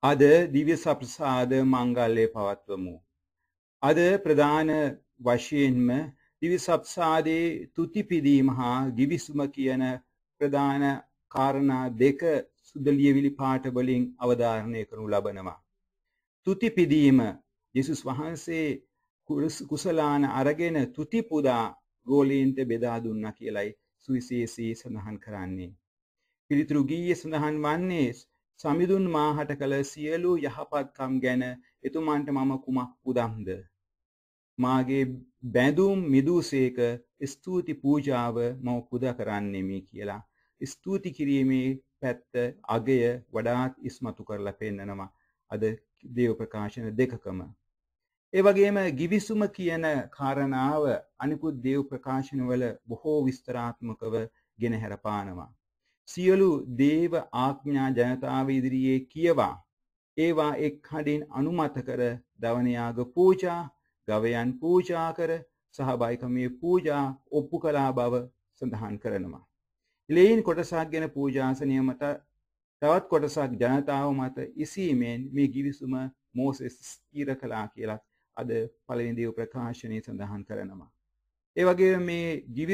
අද දිව්‍ය සප්‍රසාද මංගල්‍ය පවත්වමු. අද ප්‍රධාන වශයෙන්ම දිව්‍ය සප්‍රසාදයේ තුති පිදීම හා ගිවිසුම කියන ප්‍රධාන කාරණා දෙක සුද්ධ ලියවිලි පාඨ වලින් අවධාරණය කරනු ලබනවා. තුති පිදීම යේසුස් වහන්සේ කුසලාන අරගෙන තුති පුදා ගෝලීන්ට බෙදා දුන්නා කියලයි සුවිශේෂී සඳහන් කරන්නේ. පිළිතුරු ගීයේ සඳහන් වන්නේ සමිඳුන් මාහට කළ සියලු යහපත්කම් ගැන එතුමන්ට මම කුමක් පුදම්ද? මාගේ බැඳුම් මිදුසේක ස්තුති පූජාව මම පුදා කරන්නෙමි කියලා ස්තුති කිරීමේ පැත්ත අගය වඩාත් ඉස්මතු කරලා පෙන්නනවා අද දේව ප්‍රකාශන දෙකකම. ඒ වගේම ගිවිසුම කියන කාරණාව අනිකුත් දේව ප්‍රකාශනවල බොහෝ විස්තරාත්මකව ගෙන හැරපානවා. සියලු දේව ආඥා ජනතාව ඉදිරියේ කියවා ඒවා එක් හඬින් අනුමත කර දවන යාග පූජා, ගවයන් පූජා කර සහභාගිකමේ පූජා ඔප්පු කළා බව සඳහන් කරනවා. ලේයින් කොටසක් ගැන පූජාසනය මත තවත් කොටසක් ජනතාව මත ඉසීමෙන් මේ ගිවිසුම මෝසෙස් ස්ථිර කළා කියලා අද පළවෙනි දේව ප්‍රකාශනයේ සඳහන් කරනවා. ඒ වගේම මේ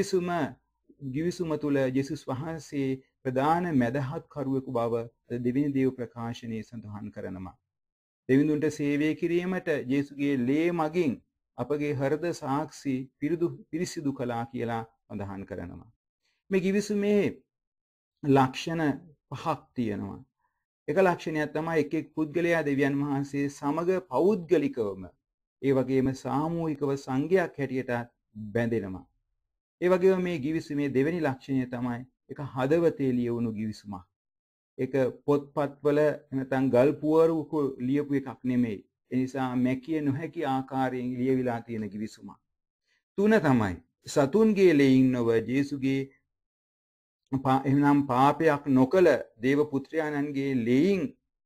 ගිවිසුම තුළ යේසුස් වහන්සේ ප්‍රධාන මැදහත් කරුවෙකු බව දෙවෙනි දේව ප්‍රකාශනයේ සඳහන් කරනවා. දෙවිඳුන්ට සේවය කිරීමට යේසුගේ ලේ මගින් අපගේ හෘද සාක්ෂි පිරිසිදු කළා කියලා සඳහන් කරනවා. මේ ගිවිසුමේ ලක්ෂණ පහක් තියෙනවා. එක ලක්ෂණයක් තමයි එක් පුද්ගලයා දෙවියන් වහන්සේ සමග පෞද්ගලිකවම ඒ වගේම සාමූහිකව සංඝයක් හැටියට බැඳෙනවා. ඒ වගේම මේ ගිවිසුමේ දෙවෙනි ලක්ෂණය තමයි එක හදවතේ ලියවුණු ගිවිසුමක්. ඒක පොත්පත්වල නැත්නම් ගල් පුවරුක ලියපු එකක් නෙමෙයි. ඒ නිසා මැකිය නොහැකි ආකාරයෙන් ලියවිලා තියෙන ගිවිසුමක්. තුන තමයි සතුන්ගේ ලෙයින් නොව ජේසුගේ එහෙනම් පාපයක් නොකළ දේව පුත්‍රයාණන්ගේ ලෙයින්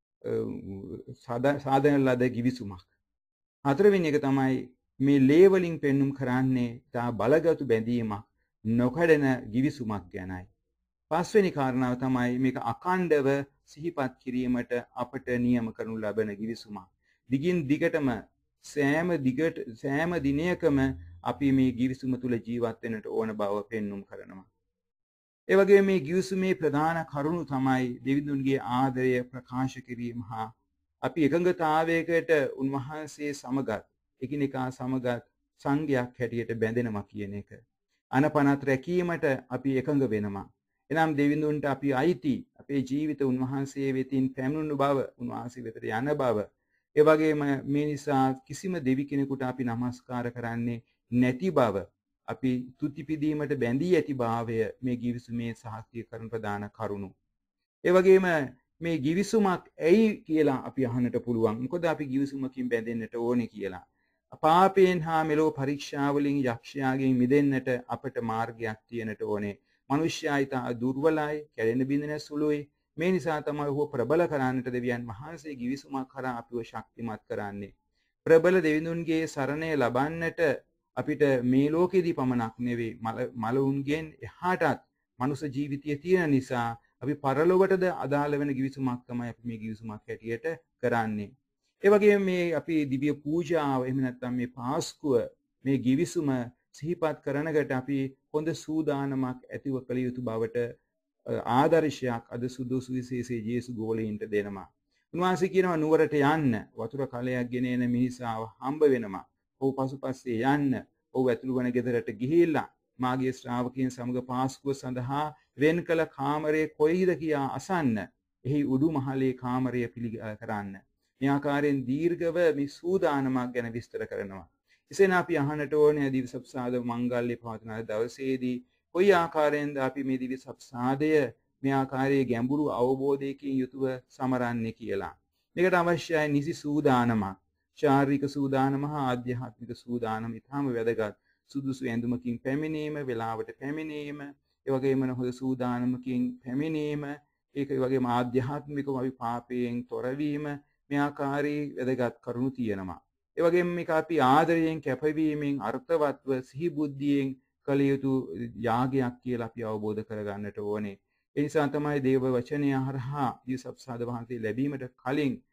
සාදන ලද ගිවිසුමක්. හතරවෙනි එක තමයි මේ ලේ වලින් පෙන්눔 කරන්නේ තා බලගතු බැඳීමක් නොකඩන ගිවිසුමක් ගැනයි. පස්වෙනි කාරණාව තමයි මේක අඛණ්ඩව සිහිපත් කිරීමට අපට නියම කරනු ලබන ගිවිසුමක්. දිගින් දිගටම සෑම දිනයකම අපි මේ ගිවිසුම තුල ජීවත් වෙන්නට ඕන බව පෙන්눔 කරනවා. ඒ වගේම මේ ගිවිසුමේ ප්‍රධාන කරුණු තමයි දෙවිඳුන්ගේ ආදරය ප්‍රකාශ කිරීම හා අපි එකඟතාවයකට උන්වහන්සේ සමගත් එකිනෙකා සමගත් සංඝයක් හැටියට බැඳෙනවා කියන එක. අනපනත් රැකීමට අපි එකඟ වෙනවා. එනම් දෙවිඳුන්ට අපි අයිති අපේ ජීවිත උන්වහන්සේ වෙතින් පැමිණුණු බව, උන්වහන්සේ වෙතට යන බව. ඒ වගේම මේ නිසා කිසිම දෙවි කෙනෙකුට අපි নমස්කාර කරන්නේ නැති බව, අපි තුති පිදීමට බැඳී ඇති භාවය මේ ගිවිසුමේ සාක්ෂි කරන ප්‍රධාන කරුණු. ඒ වගේම මේ ගිවිසුමක් ඇයි කියලා අපි අහන්නට පුළුවන්. මොකද අපි ගිවිසුමකින් බැඳෙන්නට ඕනේ කියලා. පාපයෙන් හා මෙලෝ පරීක්ෂාවලින් යක්ෂයාගෙන් මිදෙන්නට අපට මාර්ගයක් තියෙන්නට ඕනේ. මනුෂ්‍යයා ඊට දුර්වලයි, කැඩෙන බිඳෙන සුළුයි. මේ නිසා තමයි ඔහු ප්‍රබල කරන්නට දෙවියන් වහන්සේ ගිවිසුමක් කරා අපිව ශක්තිමත් කරන්නේ. ප්‍රබල දෙවිඳුන්ගේ සරණය ලබන්නට අපිට මේ ලෝකෙදී පමණක් නෙවෙයි මලවුන්ගෙන් එහාටත් මනුෂ්‍ය ජීවිතය තියෙන නිසා අපි පරලොවටද අදාළ වෙන ගිවිසුමක් තමයි අපි මේ ගිවිසුමක් හැටියට කරන්නේ. ඒ වගේම මේ අපි දිව්‍ය පූජාව එහෙම නැත්නම් මේ පාස්කුව මේ ගිවිසුම සිහිපත් කරනකට අපි හොඳ සූදානමක් ඇතිව කළ යුතු බවට ආදර්ශයක් අද සුදුසු විශේෂයේ ජේසු ගෝලීන්ට දෙනවා. උන්වහන්සේ කියනවා නුවරට යන්න, වතුර කලයක් ගෙන එන මිනිසාව හම්බ වෙනවා. ඔහු පසුපස්සේ යන්න, ඔහු ඇතුළු වන ගෙදරට ගිහිල්ලා මාගේ ශ්‍රාවකයන් සමග පාස්කුව සඳහා වෙන් කළ කාමරය කොයිද කියා අසන්න. එහි උඩු මහලේ කාමරය කරන්න. මේ ආකාරයෙන් දීර්ඝව මේ සූදානමක් ගැන විස්තර කරනවා. එසේනම් අපි අහන්නට ඕනේ දිව්‍ය සප්සාද මංගල්‍ය පවත්වන දවසේදී කොයි ආකාරයෙන්ද අපි මේ දිව්‍ය සප්සාදය මේ ආකාරයේ ගැඹුරු අවබෝධයකින් යුතුව සමරන්නේ කියලා. මේකට අවශ්‍යයි නිසි සූදානමක්. ශාරීරික සූදානම හා ආධ්‍යාත්මික සූදානම ඉතාම වැදගත්. සුදුසු ඇඳුමකින් පැමිණීම, වේලාවට පැමිණීම, ඒ වගේම හොඳ සූදානමකින් පැමිණීම, ඒක වගේම ආධ්‍යාත්මිකව අපි පාපයෙන් තොරවීම මේ ආකාරයේ වැදගත් කරුණු තියෙනවා. ඒ වගේම මේක අපි ආදරයෙන් කැපවීමෙන් අර්ථවත්ව සිහි බුද්ධියෙන් කළ යුතු යාගයක් කියලා අපි අවබෝධ කරගන්නට ඕනේ. ඒ නිසා තමයි දේව වචනය හරහා දිව්‍ය සප්සාද වහන්සේ ලැබීමට කලින්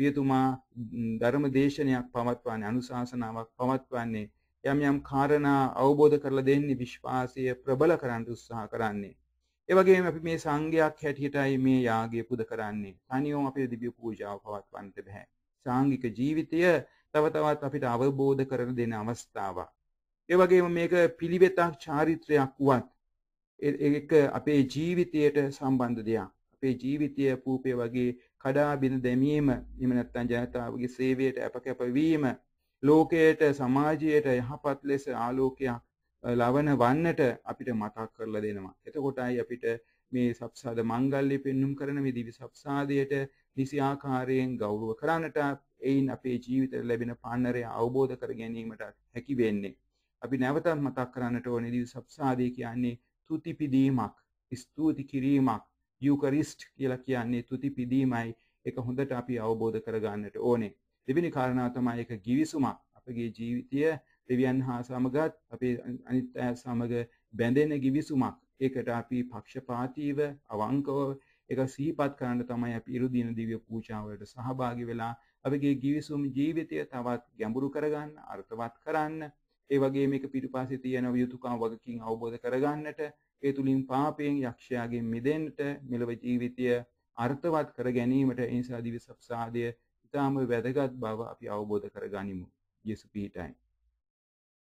පියතුමා ධර්ම දේශනයක් පවත්වන්නේ අනුශාසනාවක් පවත්වන්නේ යම් කාරණා අවබෝධ කරලා දෙන්නේ විශ්වාසය ප්‍රබල කරන්න උත්සාහ කරන්නේ. ඒ වගේම අපි මේ සංඝයක් හැටියටයි මේ යාගය පුද කරන්නේ. තනියම අපේ දිව්‍ය පූජාව පවත්වන්නට බෑ. සාංගික ජීවිතය තව තවත් අපිට අවබෝධ කරන දෙන අවස්ථාවක්. ඒ වගේම මේක පිළිවෙතක් චාරිත්‍රයක් වුවත් ඒක අපේ ජීවිතයට සම්බන්ධ දෙයක්. අපේ ජීවිතය පූපේ වගේ කඩා බිඳ දැමීම, එහෙම නැත්නම් ජනතාවගේ සේවයට අපකැප වීම, ලෝකයට සමාජයට යහපත් ලෙස ආලෝකයක් ලවන වන්නට අපිට මතක් කරලා දෙනවා. එතකොටයි අපිට මේ සප්සාද මංගල්‍ය පෙන්눔 කරන මේ දිවි සප්සාදයට නිසි ආකාරයෙන් ගෞරව කරන්නට, එයින් අපේ ජීවිතයට ලැබෙන පන්නරය අවබෝධ කර ගැනීමට හැකි වෙන්නේ. අපි නැවතත් මතක් කරන්නට ඕනේ දිවි සප්සාදය කියන්නේ තුති පිදීමක්, ස්තුති කිරීමක්. යූකරිස්ට් කියලා කියන්නේ තුති පිදීමයි. ඒක හොඳට අපි අවබෝධ කරගන්නට ඕනේ. දෙවෙනි කාරණාව තමයි ඒක ගිවිසුමක්. අපගේ ජීවිතය දෙවියන් හා සමගත් අපේ අනිත් අය සමග බැඳෙන ගිවිසුමක්. ඒකට අපි පක්ෂපාතීව අවංකව ඒක සිහිපත් කරන්න තමයි අපි ඉරුදින දිව්‍ය පූජාවලට සහභාගී වෙලා අපගේ ගිවිසුම් ජීවිතය තවත් ගැඹුරු කරගන්න, අර්ථවත් කරන්න, ඒ වගේ මේක පිටුපස්සේ තියෙන යුතුයකම් වගකීම් අවබෝධ කරගන්නට, ඒ තුලින් පාපයෙන් යක්ෂයාගෙන් මිදෙන්නට, මෙලොව ජීවිතය අර්ථවත් කර ගැනීමට ඒ නිසා දිව්‍ය සප්සාදය ඉතාම වැදගත් බව අපි අවබෝධ කරගනිමු. යේසු පිහිටයි.